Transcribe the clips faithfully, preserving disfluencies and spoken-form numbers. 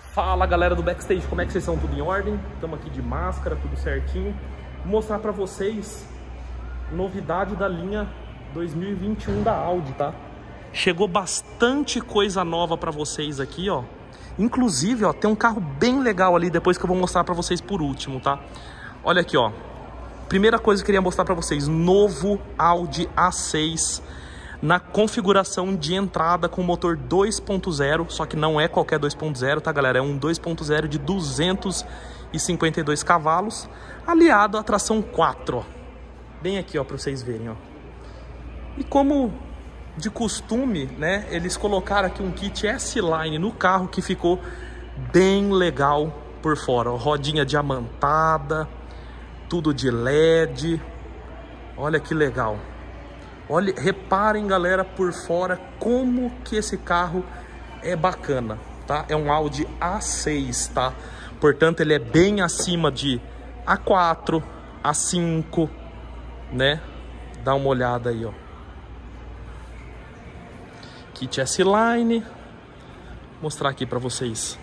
Fala galera do backstage, como é que vocês estão? Tudo em ordem? Estamos aqui de máscara, tudo certinho. Vou mostrar pra vocês novidade da linha dois mil e vinte e um da Audi, tá? Chegou bastante coisa nova pra vocês aqui, ó. Inclusive, ó, tem um carro bem legal ali depois que eu vou mostrar pra vocês por último, tá? Olha aqui, ó. Primeira coisa que eu queria mostrar pra vocês, novo Audi A seis na configuração de entrada com motor dois ponto zero, só que não é qualquer dois ponto zero, tá galera? É um dois ponto zero de duzentos e cinquenta e dois cavalos, aliado à tração quatro, ó. Bem aqui, ó, pra vocês verem, ó. E como de costume, né, eles colocaram aqui um kit S-Line no carro que ficou bem legal por fora, ó. Rodinha diamantada, tudo de L E D, olha que legal. Olha, reparem galera por fora como que esse carro é bacana, tá? É um Audi A seis, tá? Portanto, ele é bem acima de A quatro, A cinco, né? Dá uma olhada aí, ó. Kit S-Line. Vou mostrar aqui pra vocês.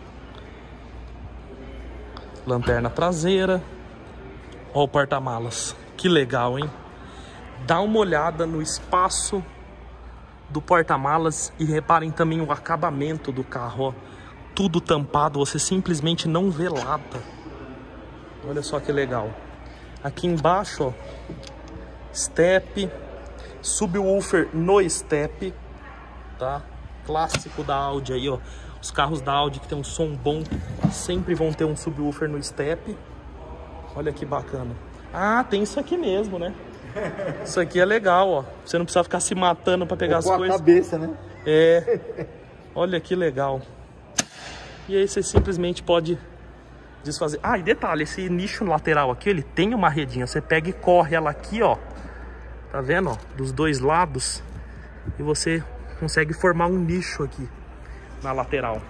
Lanterna traseira. Ó o porta-malas. Que legal, hein? Dá uma olhada no espaço do porta-malas e reparem também o acabamento do carro, ó. Tudo tampado, você simplesmente não vê lata. Olha só que legal. Aqui embaixo, ó, step, subwoofer no step, tá? Clássico da Audi aí, ó. Os carros da Audi que tem um som bom sempre vão ter um subwoofer no step. Olha que bacana. Ah, tem isso aqui mesmo, né? Isso aqui é legal, ó. Você não precisa ficar se matando pra pegar as coisas. Com a cabeça, né? É. Olha que legal. E aí você simplesmente pode desfazer. Ah, e detalhe, esse nicho lateral aqui, ele tem uma redinha. Você pega e corre ela aqui, ó. Tá vendo, ó? Dos dois lados. E você consegue formar um nicho aqui na lateral.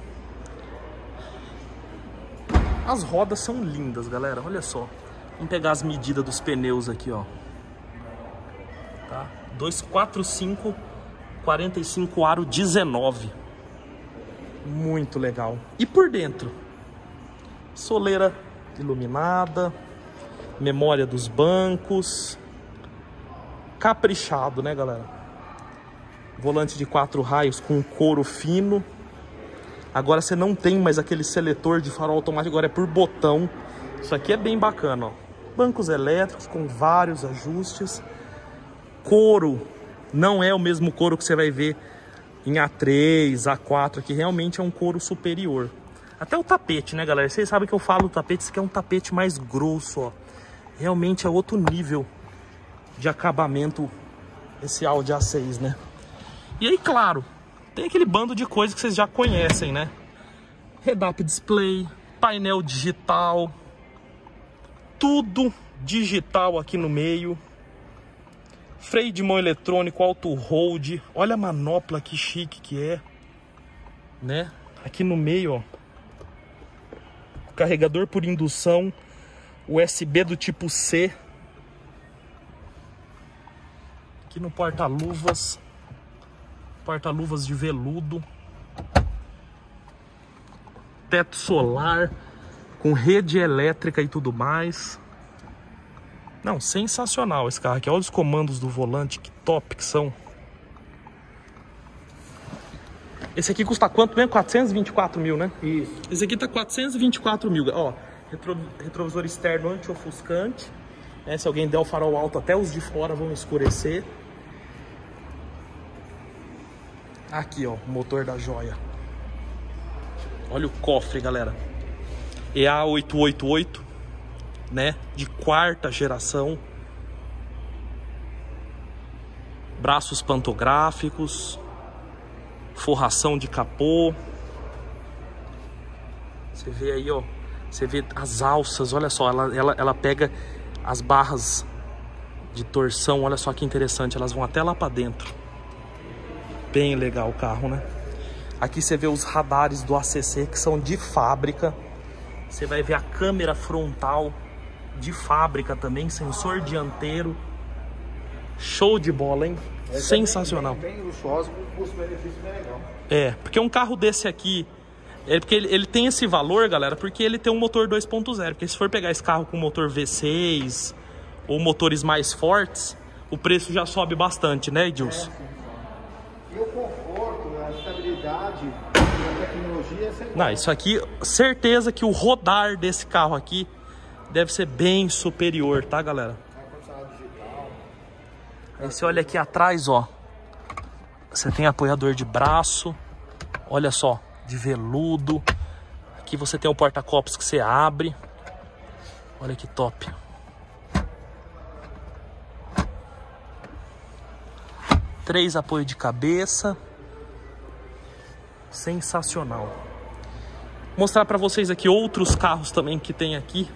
As rodas são lindas, galera. Olha só. Vamos pegar as medidas dos pneus aqui, ó. Tá? dois quatro cinco, quarenta e cinco aro dezenove. Muito legal. E por dentro? Soleira iluminada, memória dos bancos. Caprichado, né, galera? Volante de quatro raios com couro fino. Agora você não tem mais aquele seletor de farol automático, agora é por botão. Isso aqui é bem bacana, ó. Bancos elétricos com vários ajustes. Couro, não é o mesmo couro que você vai ver em A três, A quatro, que realmente é um couro superior. Até o tapete, né, galera? Vocês sabem que eu falo do tapete, isso aqui é um tapete mais grosso, ó. Realmente é outro nível de acabamento esse Audi A seis, né? E aí, claro, tem aquele bando de coisas que vocês já conhecem, né? Head-up display, painel digital, tudo digital aqui no meio. Freio de mão eletrônico, auto-hold. Olha a manopla que chique que é, né? Aqui no meio, ó, carregador por indução, U S B do tipo C. Aqui no porta-luvas, porta-luvas de veludo. Teto solar, com rede elétrica e tudo mais. Não, sensacional esse carro aqui. Olha os comandos do volante, que top que são. Esse aqui custa quanto mesmo? quatrocentos e vinte e quatro mil, né? Isso. Esse aqui tá quatrocentos e vinte e quatro mil. Ó, retro, retrovisor externo anti-ofuscante. Né? Se alguém der o farol alto, até os de fora vão escurecer. Aqui, ó, o motor da joia. Olha o cofre, galera. E A oitocentos e oitenta e oito. Né, de quarta geração. Braços pantográficos, forração de capô. Você vê aí, ó, você vê as alças, olha só, ela, ela, ela pega as barras de torção, olha só que interessante, elas vão até lá pra dentro. Bem legal o carro, né? Aqui você vê os radares do A C C que são de fábrica. Você vai ver a câmera frontal de fábrica também, sensor dianteiro. Show de bola, hein? É, sensacional. Bem, bem luxuoso, com custo-benefício bem legal. É, porque um carro desse aqui É porque ele, ele tem esse valor, galera, porque ele tem um motor dois ponto zero. Porque se for pegar esse carro com motor V seis ou motores mais fortes, o preço já sobe bastante, né, Edilson? É, e o conforto, a estabilidade, a tecnologia... É Não, isso aqui, certeza que o rodar desse carro aqui deve ser bem superior, tá, galera? Aí você olha aqui atrás, ó. Você tem apoiador de braço. Olha só, de veludo. Aqui você tem o porta-copos que você abre. Olha que top. Três apoios de cabeça. Sensacional. Vou mostrar para vocês aqui outros carros também que tem aqui.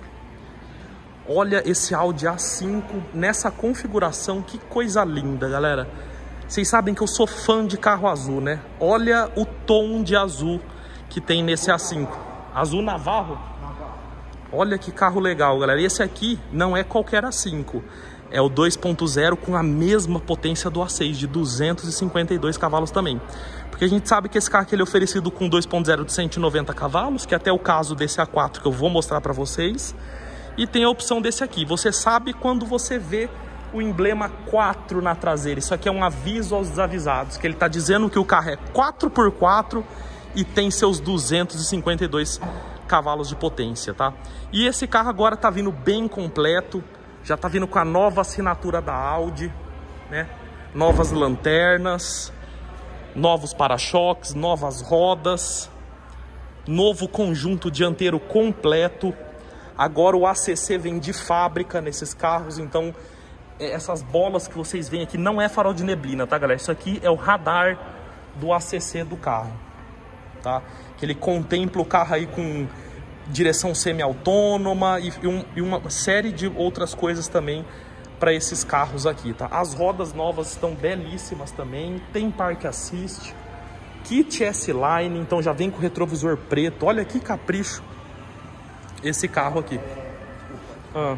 Olha esse Audi A cinco nessa configuração, que coisa linda, galera. Vocês sabem que eu sou fã de carro azul, né? Olha o tom de azul que tem nesse A cinco. Azul Navarro. Olha que carro legal, galera. E esse aqui não é qualquer A cinco. É o dois ponto zero com a mesma potência do A seis, de duzentos e cinquenta e dois cavalos também. Porque a gente sabe que esse carro aqui ele é oferecido com dois ponto zero de cento e noventa cavalos, que é até o caso desse A quatro que eu vou mostrar para vocês. E tem a opção desse aqui. Você sabe quando você vê o emblema quatro na traseira. Isso aqui é um aviso aos desavisados, que ele está dizendo que o carro é quatro por quatro e tem seus duzentos e cinquenta e dois cavalos de potência, tá? E esse carro agora tá vindo bem completo. Já tá vindo com a nova assinatura da Audi, né? Novas lanternas, novos para-choques, novas rodas, novo conjunto dianteiro completo. Agora o A C C vem de fábrica nesses carros, então essas bolas que vocês veem aqui não é farol de neblina, tá, galera? Isso aqui é o radar do A C C do carro, tá? Que ele contempla o carro aí com direção semi-autônoma e, um, e uma série de outras coisas também para esses carros aqui, tá? As rodas novas estão belíssimas também, tem Park Assist, kit S-Line, então já vem com retrovisor preto. Olha que capricho esse carro aqui. Ah.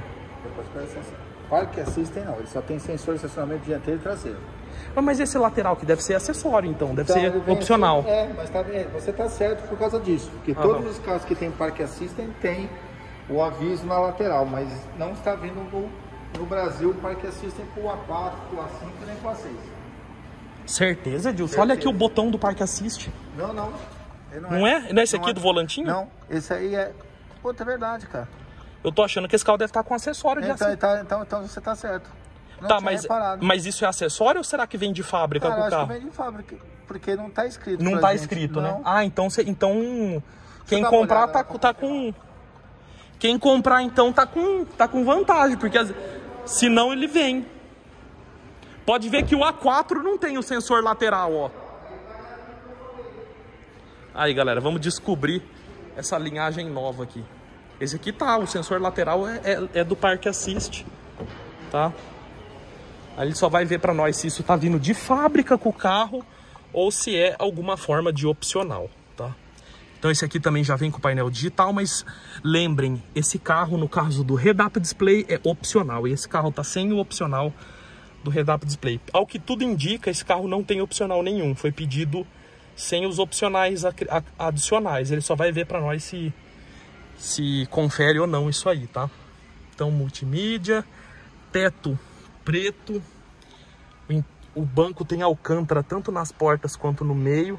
Park Assist não, ele só tem sensor de estacionamento dianteiro e traseiro. Mas esse lateral que deve ser acessório, então, deve então, ser opcional. Assim, é, mas tá, é, você tá certo por causa disso, porque uhum. todos os carros que tem Park Assistant tem o aviso na lateral, mas não está vindo no, no Brasil o Park Assistant pro A quatro, pro A cinco nem pro A seis. Certeza, Edilson? Olha aqui o botão do Park Assist. Não, não. Não, não é? é? Não é esse não aqui é. do volantinho? Não, esse aí é... Puta, é verdade, cara. Eu tô achando que esse carro deve estar com acessório de então, assim. então, então, então você tá certo. Não tá, mas, mas isso é acessório ou será que vem de fábrica cara, com o carro? Acho que vem de fábrica, porque não tá escrito. Não tá gente. escrito, não. né? Ah, então, cê, então quem comprar tá, tá com... Quem comprar, então, tá com, tá com vantagem, porque senão ele vem. Pode ver que o A quatro não tem o sensor lateral, ó. Aí, galera, vamos descobrir essa linhagem nova aqui. Esse aqui tá, o sensor lateral é, é, é do Park Assist, tá? Aí ele só vai ver pra nós se isso tá vindo de fábrica com o carro ou se é alguma forma de opcional, tá? Então esse aqui também já vem com painel digital, mas lembrem, esse carro no caso do Head-Up Display é opcional. E esse carro tá sem o opcional do Head-Up Display. Ao que tudo indica, esse carro não tem opcional nenhum. Foi pedido sem os opcionais adicionais. Ele só vai ver pra nós se, se confere ou não isso aí, tá? Então multimídia, teto preto, o banco tem alcântara tanto nas portas quanto no meio.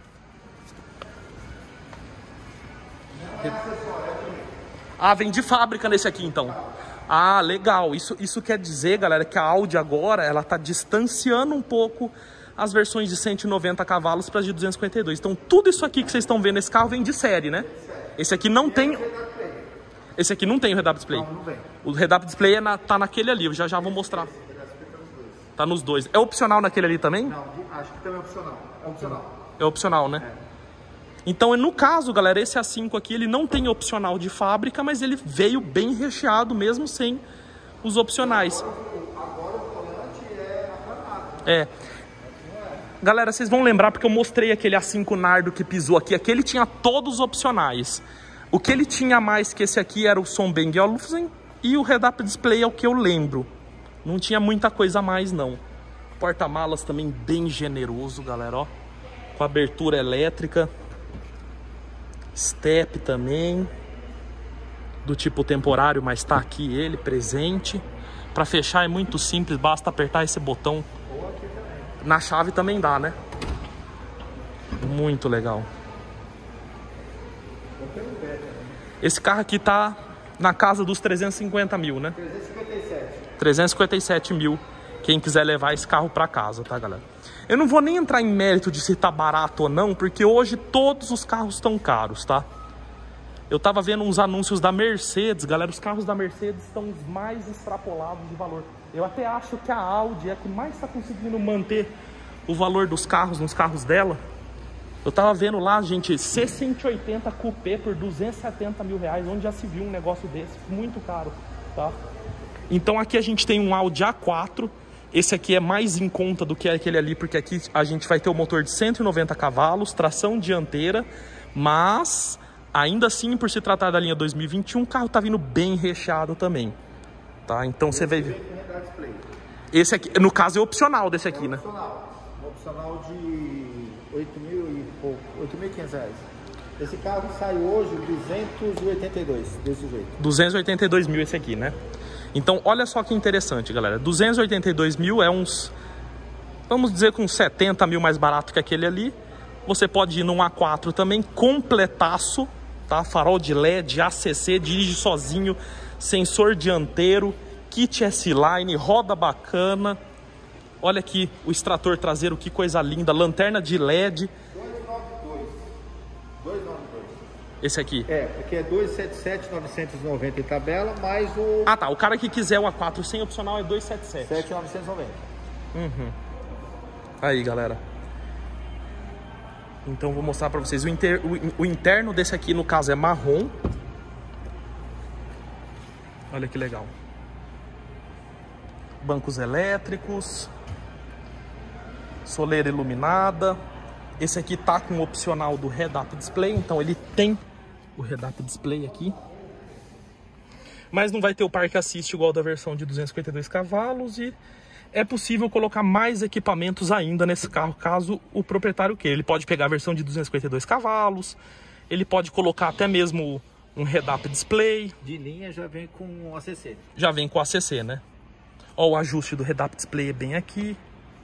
Ah, vem de fábrica nesse aqui então. Ah, legal. Isso, isso quer dizer, galera, que a Audi agora ela tá distanciando um pouco as versões de cento e noventa cavalos para as de duzentos e cinquenta e dois. Então tudo isso aqui que vocês estão vendo nesse carro vem de série, né? Esse aqui não tem... Esse aqui não tem o Head-Up Display. Não, não vem. O Head-Up Display é na, tá naquele ali, eu já já vou mostrar. Tá nos dois. É opcional naquele ali também? Não, acho que também é opcional. É opcional. É opcional, né? É. Então, no caso, galera, esse A cinco aqui, ele não tem opcional de fábrica, mas ele veio bem recheado mesmo sem os opcionais. Agora o volante é aplanado. É. Galera, vocês vão lembrar porque eu mostrei aquele A cinco Nardo que pisou aqui. Aquele tinha todos os opcionais. O que ele tinha mais que esse aqui era o som Bang Olufsen e o Head-Up Display é o que eu lembro. Não tinha muita coisa a mais, não. Porta-malas também bem generoso, galera, ó. Com abertura elétrica. Step também. Do tipo temporário, mas tá aqui ele presente. Para fechar é muito simples, basta apertar esse botão. Na chave também dá, né? Muito legal. Esse carro aqui tá na casa dos trezentos e cinquenta mil, né? trezentos e cinquenta e sete. trezentos e cinquenta e sete mil. Quem quiser levar esse carro para casa, tá, galera? Eu não vou nem entrar em mérito de se tá barato ou não, porque hoje todos os carros estão caros, tá? Eu tava vendo uns anúncios da Mercedes, galera. Os carros da Mercedes estão os mais extrapolados de valor. Eu até acho que a Audi é a que mais está conseguindo manter o valor dos carros nos carros dela. Eu tava vendo lá, gente, C cento e oitenta Coupé por duzentos e setenta mil reais. Onde já se viu um negócio desse? Muito caro, tá? Então aqui a gente tem um Audi A quatro. Esse aqui é mais em conta do que aquele ali, porque aqui a gente vai ter o motor de cento e noventa cavalos, tração dianteira, mas ainda assim, por se tratar da linha dois mil e vinte e um, o carro tá vindo bem recheado também, tá? Então você vai ver. Esse aqui, no caso, é opcional desse aqui, é né? Opcional. Opcional de oito mil e pouco, oito mil e quinhentos reais. Esse carro sai hoje duzentos e oitenta e dois, desse jeito. duzentos e oitenta e dois mil esse aqui, né? Então, olha só que interessante, galera. duzentos e oitenta e dois mil é uns, vamos dizer, com setenta mil mais barato que aquele ali. Você pode ir num A quatro também, completaço, tá? Farol de L E D, A C C, dirige sozinho, sensor dianteiro, kit S-Line, roda bacana. Olha aqui o extrator traseiro, que coisa linda, lanterna de L E D. duzentos e noventa e dois. duzentos e noventa e dois. Esse aqui. É, porque é duzentos e setenta e sete mil novecentos e noventa em tabela, mais o... Ah, tá. O cara que quiser o A quatro sem opcional é duzentos e setenta e sete. sete mil novecentos e noventa. Uhum. Aí, galera. Então, vou mostrar pra vocês. O, inter... o interno desse aqui, no caso, é marrom. Olha que legal. Bancos elétricos. Soleira iluminada. Esse aqui tá com o opcional do Head-Up Display. Então, ele tem o Head-Up Display aqui. Mas não vai ter o Park Assist igual da versão de duzentos e cinquenta e dois cavalos. E é possível colocar mais equipamentos ainda nesse carro, caso o proprietário queira. Ele pode pegar a versão de duzentos e cinquenta e dois cavalos. Ele pode colocar até mesmo um Head-Up Display. De linha já vem com A C C. Já vem com A C C, né? Ó, o ajuste do Head-Up Display é bem aqui.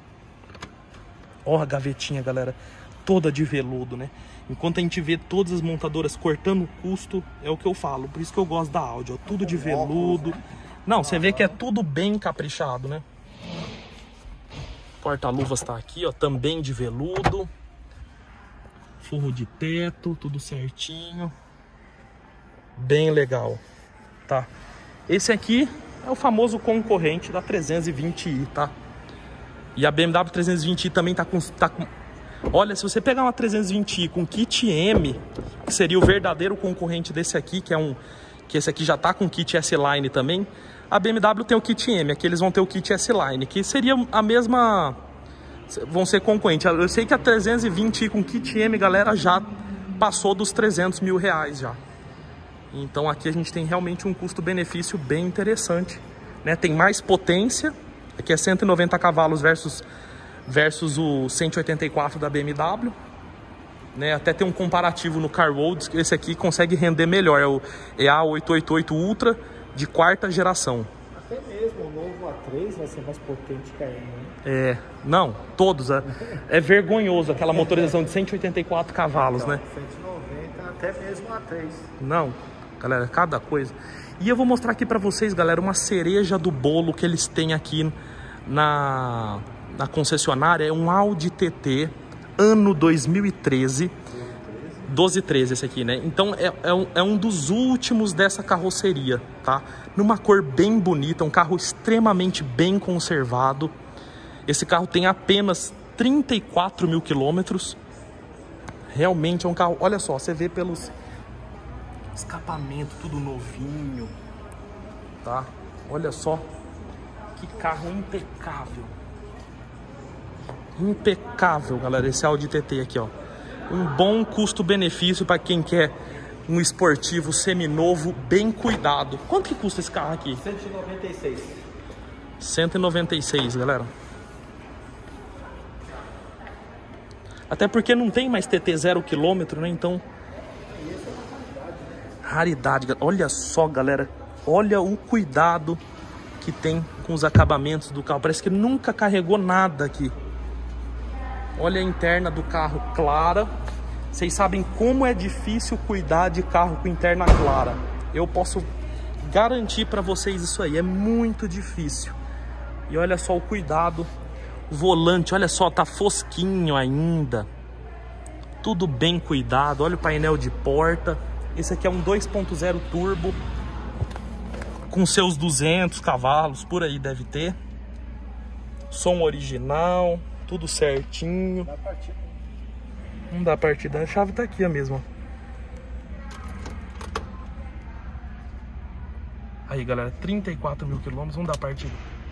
Ó a gavetinha, galera. Toda de veludo, né? Enquanto a gente vê todas as montadoras cortando o custo, é o que eu falo. Por isso que eu gosto da Audi, ó. Tudo de veludo. Não, você vê que é tudo bem caprichado, né? Porta-luvas tá aqui, ó. Também de veludo. Forro de teto, tudo certinho. Bem legal, tá? Esse aqui é o famoso concorrente da trezentos e vinte i, tá? E a B M W trezentos e vinte i também tá com... Tá com... Olha, se você pegar uma trezentos e vinte i com kit M, que seria o verdadeiro concorrente desse aqui, que é um... que esse aqui já tá com kit S-Line também, a B M W tem o kit M, aqui eles vão ter o kit S-Line, que seria a mesma... vão ser concorrente. Eu sei que a trezentos e vinte i com kit M, galera, já passou dos trezentos mil reais já. Então aqui a gente tem realmente um custo-benefício bem interessante, né? Tem mais potência, aqui é cento e noventa cavalos versus... versus o cento e oitenta e quatro da B M W, né? Até tem um comparativo no CarWorld, esse aqui consegue render melhor, é o E A oitocentos e oitenta e oito Ultra de quarta geração. Até mesmo o novo A três vai ser mais potente que a M, né? É, não, todos, é, é vergonhoso aquela motorização de cento e oitenta e quatro cavalos, então, né? cento e noventa, até mesmo o A três. Não, galera, cada coisa. E eu vou mostrar aqui pra vocês, galera, uma cereja do bolo que eles têm aqui na... na concessionária. É um Audi T T ano dois mil e treze, doze treze esse aqui, né? Então é, é, um, é um dos últimos dessa carroceria, tá? Numa cor bem bonita, um carro extremamente bem conservado. Esse carro tem apenas trinta e quatro mil quilômetros. Realmente é um carro, olha só, você vê pelos escapamento, tudo novinho, tá? Olha só que carro impecável. Impecável, galera, esse Audi T T aqui, ó. Um bom custo-benefício para quem quer um esportivo seminovo, bem cuidado. Quanto que custa esse carro aqui? cento e noventa e seis. cento e noventa e seis, galera. Até porque não tem mais T T zero quilômetro, né? Então... E esse é Raridade. Olha só, galera. Olha o cuidado que tem com os acabamentos do carro. Parece que nunca carregou nada aqui. Olha a interna do carro clara. Vocês sabem como é difícil cuidar de carro com interna clara. Eu posso garantir para vocês isso aí. É muito difícil. E olha só o cuidado. O volante, olha só, tá fosquinho ainda. Tudo bem cuidado. Olha o painel de porta. Esse aqui é um dois ponto zero turbo. Com seus duzentos cavalos, por aí deve ter. Som original. Tudo certinho. Dá partida. Não dá partida. A chave tá aqui, ó, mesmo. Aí, galera, trinta e quatro mil quilômetros. Vamos dar partida.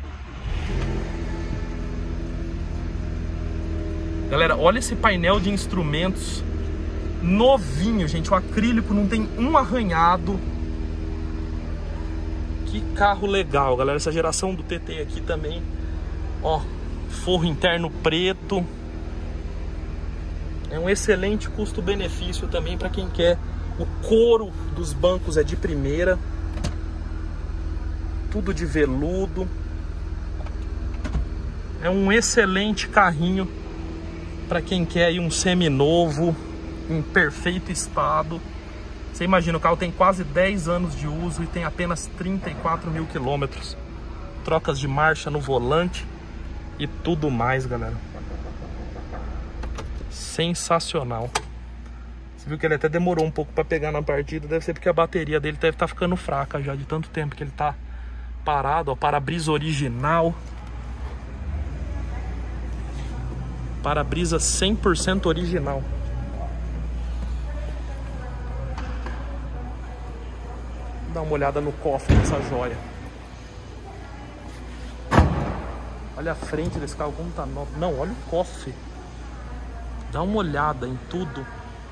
Galera, olha esse painel de instrumentos novinho, gente. O acrílico não tem um arranhado. Que carro legal, galera. Essa geração do T T aqui também. Ó, forro interno preto. É um excelente custo-benefício também para quem quer. O couro dos bancos é de primeira. Tudo de veludo. É um excelente carrinho para quem quer aí um seminovo em perfeito estado. Você imagina, o carro tem quase dez anos de uso e tem apenas trinta e quatro mil quilômetros. Trocas de marcha no volante e tudo mais, galera. Sensacional. Você viu que ele até demorou um pouco para pegar na partida. Deve ser porque a bateria dele deve estar ficando fraca já de tanto tempo que ele tá parado. Ó, para-brisa original. Para-brisa cem por cento original. Dá uma olhada no cofre dessa joia. Olha a frente desse carro como tá novo. Não, olha o cofre. Dá uma olhada em tudo.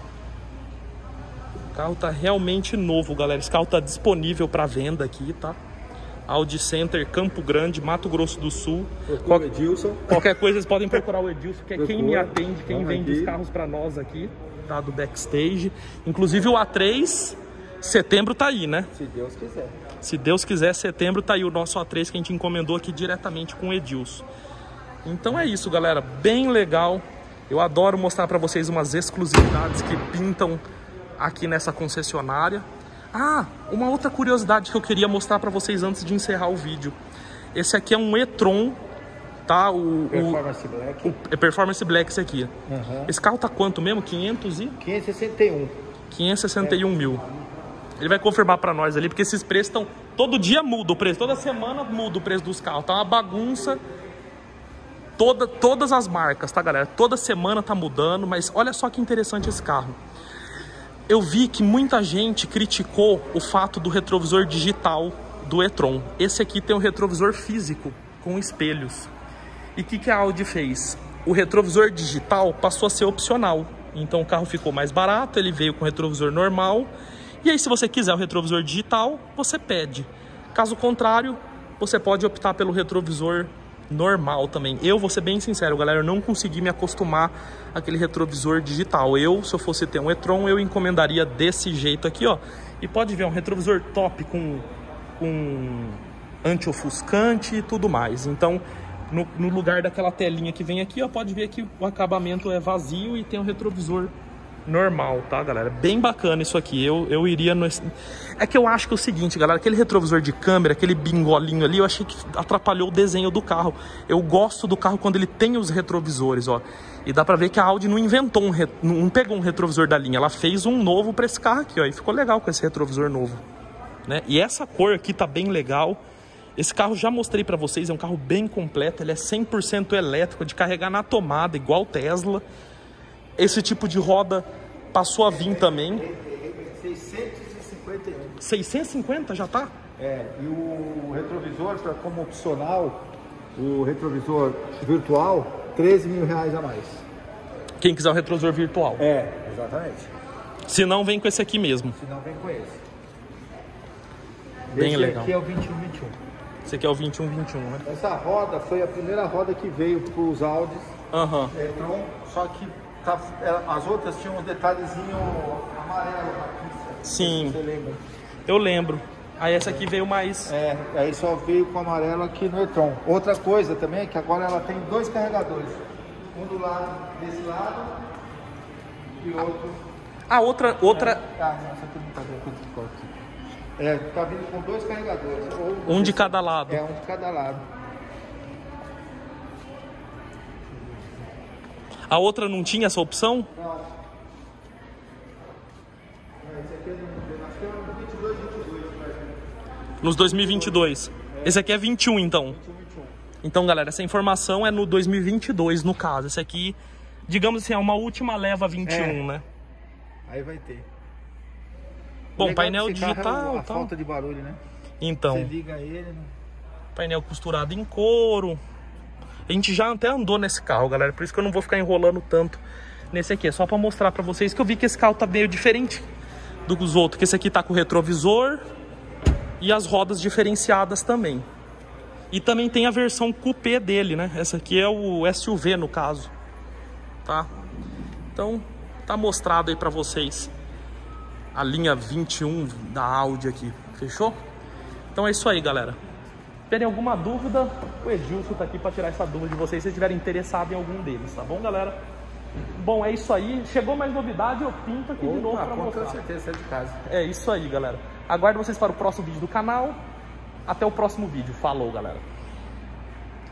O carro tá realmente novo, galera. Esse carro tá disponível para venda aqui, tá? Audi Center, Campo Grande, Mato Grosso do Sul. Qual... Edilson. Qualquer coisa vocês podem procurar o Edilson, que é Procura. quem me atende, quem Vamos vende aqui. os carros para nós aqui, tá? Do backstage. Inclusive o A três, setembro tá aí, né? Se Deus quiser. Se Deus quiser, setembro tá aí o nosso A três que a gente encomendou aqui diretamente com o Edilson. Então é isso, galera. Bem legal. Eu adoro mostrar para vocês umas exclusividades que pintam aqui nessa concessionária. Ah, uma outra curiosidade que eu queria mostrar para vocês antes de encerrar o vídeo. Esse aqui é um e-tron, tá? O, Performance o, Black. O, é Performance Black esse aqui. Uhum. Esse carro tá quanto mesmo? quinhentos e... quinhentos e sessenta e um. quinhentos e sessenta e um mil. Ele vai confirmar para nós ali, porque esses preços estão... Todo dia muda o preço, toda semana muda o preço dos carros. Tá uma bagunça. Toda, todas as marcas, tá, galera? Toda semana tá mudando, mas olha só que interessante esse carro. Eu vi que muita gente criticou o fato do retrovisor digital do e-tron. Esse aqui tem um retrovisor físico com espelhos. E o que, que a Audi fez? O retrovisor digital passou a ser opcional. Então o carro ficou mais barato, ele veio com retrovisor normal. E aí, se você quiser o retrovisor digital, você pede. Caso contrário, você pode optar pelo retrovisor normal também. Eu vou ser bem sincero, galera, eu não consegui me acostumar àquele retrovisor digital. Eu, se eu fosse ter um e-tron, eu encomendaria desse jeito aqui, ó. E pode ver, é um retrovisor top com, com anti-ofuscante e tudo mais. Então, no, no lugar daquela telinha que vem aqui, ó, pode ver que o acabamento é vazio e tem um retrovisor normal, tá, galera? Bem bacana isso aqui. Eu, eu iria no... É que eu acho que é o seguinte, galera, aquele retrovisor de câmera, aquele bingolinho ali, eu achei que atrapalhou o desenho do carro. Eu gosto do carro quando ele tem os retrovisores, ó. E dá pra ver que a Audi não inventou um... Re... não pegou um retrovisor da linha, ela fez um novo pra esse carro aqui, ó. E ficou legal com esse retrovisor novo, né? E essa cor aqui tá bem legal. Esse carro já mostrei pra vocês, é um carro bem completo, ele é cem por cento elétrico, de carregar na tomada, igual Tesla. Esse tipo de roda passou a vir também. seiscentos e cinquenta e um. seiscentos e cinquenta já tá? É, e o retrovisor, pra, como opcional, o retrovisor virtual, treze mil reais a mais. Quem quiser o retrovisor virtual. É, exatamente. Se não, vem com esse aqui mesmo. Se não, vem com esse. Bem esse legal. aqui é o vinte e um vinte e um. Esse aqui é o vinte e um vinte e um, né? Essa roda foi a primeira roda que veio para os Audis. Aham. Uhum. E-tron, só que tá, as outras tinham um detalhezinho amarelo na pista. Sim. Você lembra? Eu lembro. Aí essa aqui veio mais... É, aí só veio com amarelo aqui no e-tron. Outra coisa também é que agora ela tem dois carregadores. Um do lado, desse lado, e outro... A outra... outra... É, ah, não, essa aqui não tá vendo quanto que corta. É, tá vindo com dois carregadores. Ou, Um de cada lado. É, um de cada lado. A outra não tinha essa opção? Não. Esse aqui é do, acho que é um vinte e dois, vinte e dois. Né? Nos dois mil e vinte e dois. É. Esse aqui é vinte e um, então. vinte e um, vinte e um. Então, galera, essa informação é no dois mil e vinte e dois, no caso. Esse aqui, digamos assim, é uma última leva vinte e um, é. né? Aí vai ter. Bom, painel digital... É a tá. falta de barulho, né? Então. Você liga ele... Né? Painel costurado em couro. A gente já até andou nesse carro, galera. Por isso que eu não vou ficar enrolando tanto nesse aqui. É só pra mostrar pra vocês que eu vi que esse carro tá meio diferente dos outros. Que esse aqui tá com o retrovisor e as rodas diferenciadas também. E também tem a versão coupé dele, né? Essa aqui é o S U V, no caso. Tá? Então, tá mostrado aí pra vocês a linha vinte e um da Audi aqui. Fechou? Então é isso aí, galera. Se tiverem alguma dúvida, o Edilson tá aqui para tirar essa dúvida de vocês, se estiverem interessados em algum deles, tá bom, galera? Bom, é isso aí. Chegou mais novidade, eu pinto aqui Opa, de novo para mostrar. Com certeza, é de casa. É isso aí, galera. Aguardo vocês para o próximo vídeo do canal. Até o próximo vídeo. Falou, galera.